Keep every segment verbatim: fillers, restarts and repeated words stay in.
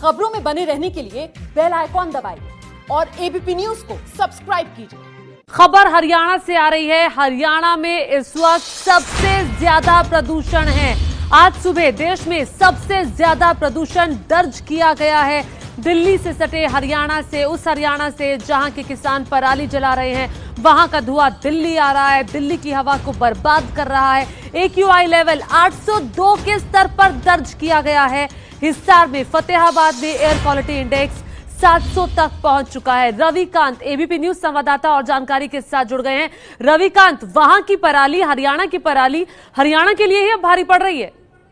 खबरों में बने रहने के लिए बेल आइकॉन दबाइए और एबीपी न्यूज को सब्सक्राइब कीजिए। खबर हरियाणा से आ रही है। हरियाणा में इस वक्त सबसे ज्यादा प्रदूषण है। आज सुबह देश में सबसे ज्यादा प्रदूषण दर्ज किया गया है। दिल्ली से सटे हरियाणा से, उस हरियाणा से जहां के किसान पराली जला रहे हैं, वहां का धुआं दिल्ली आ रहा है, दिल्ली की हवा को बर्बाद कर रहा है। एक्यूआई लेवल आठ सौ दो के स्तर पर दर्ज किया गया है। हिसार में, फतेहाबाद में एयर क्वालिटी इंडेक्स सात सौ तक पहुंच चुका है। रविकांत एबीपी न्यूज संवाददाता और जानकारी के साथ जुड़ गए हैं। रविकांत, वहां की पराली, हरियाणा की पराली हरियाणा के लिए ही अब भारी पड़ रही है।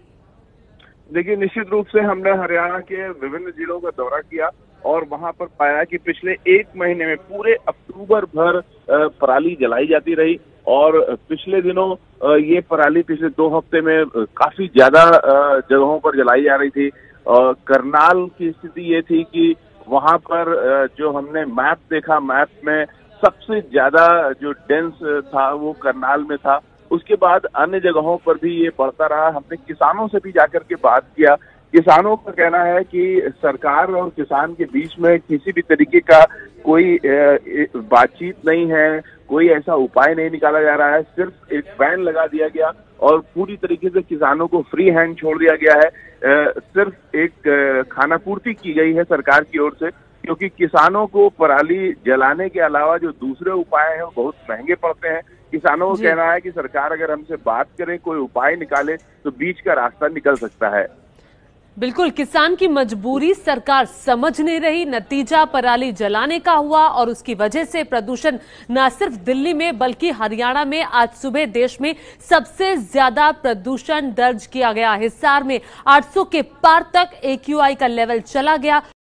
देखिए, निश्चित रूप से हमने हरियाणा के विभिन्न जिलों का दौरा किया और वहां पर पाया कि पिछले एक महीने में पूरे अक्टूबर भर पराली जलाई जाती रही और पिछले दिनों ये पराली पिछले दो हफ्ते में काफी ज्यादा जगहों पर जलाई जा रही थी। करनाल की स्थिति ये थी कि वहां पर जो हमने मैप देखा, मैप में सबसे ज्यादा जो डेंस था वो करनाल में था। उसके बाद अन्य जगहों पर भी ये बढ़ता रहा। हमने किसानों से भी जाकर के बात किया। किसानों का कहना है कि सरकार और किसान के बीच में किसी भी तरीके का कोई बातचीत नहीं है, कोई ऐसा उपाय नहीं निकाला जा रहा है। सिर्फ एक बैन लगा दिया गया और पूरी तरीके से किसानों को फ्री हैंड छोड़ दिया गया है। सिर्फ एक खानापूर्ति की गई है सरकार की ओर से, क्योंकि किसानों को पराली जलाने के अलावा जो दूसरे उपाय हैं वो बहुत महंगे पड़ते हैं। किसानों को कहना है कि सरकार अगर हमसे बात करे, कोई उपाय निकाले तो बीच का रास्ता निकल सकता है। बिल्कुल, किसान की मजबूरी सरकार समझ नहीं रही। नतीजा पराली जलाने का हुआ और उसकी वजह से प्रदूषण न सिर्फ दिल्ली में बल्कि हरियाणा में आज सुबह देश में सबसे ज्यादा प्रदूषण दर्ज किया गया। हिसार में आठ सौ के पार तक एक्यूआई का लेवल चला गया।